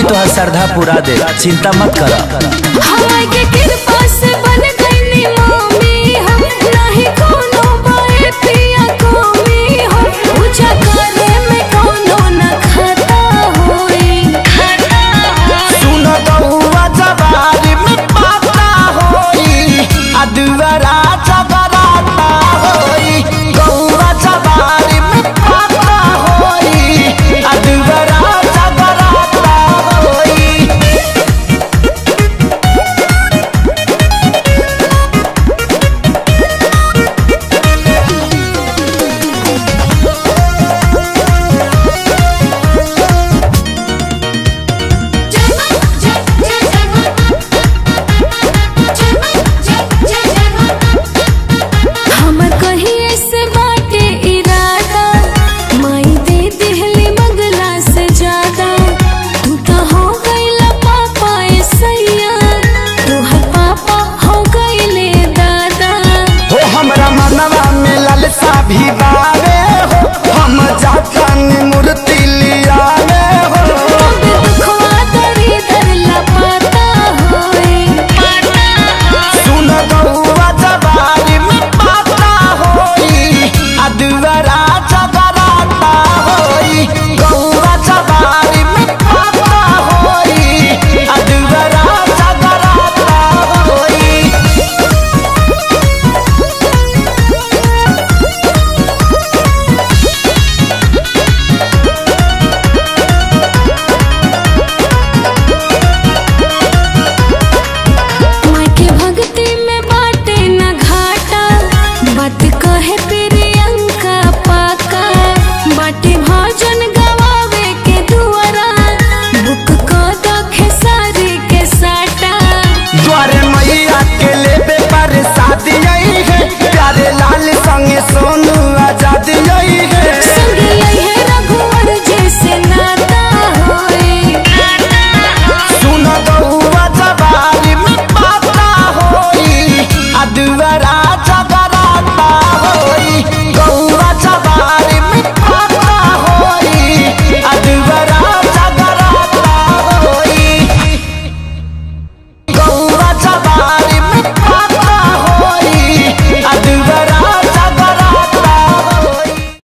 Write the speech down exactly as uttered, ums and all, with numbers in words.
तो श्रद्धा पूरा दे, चिंता मत कर। हमारे के कृपा से बन गई मम्मी हम, नहीं कोनो बाए पिया कमी हो, पूजा करे में कोनो न खाता होई। सुन गौवा जवारी में पाता होई, अदवरा जगराता होई। गौवा जवारी में पाता होई, अदवरा जगराता होई। हमर कहिए से बाटे इरादा, माई दे दिहली मंगला से ज्यादा। तू तो हो गईला पापा सैया, तोहर पापा हो गईले दादा। हो हमरा मनवा में लालसा भी बावे हो, हम जातन मूर्ति लिया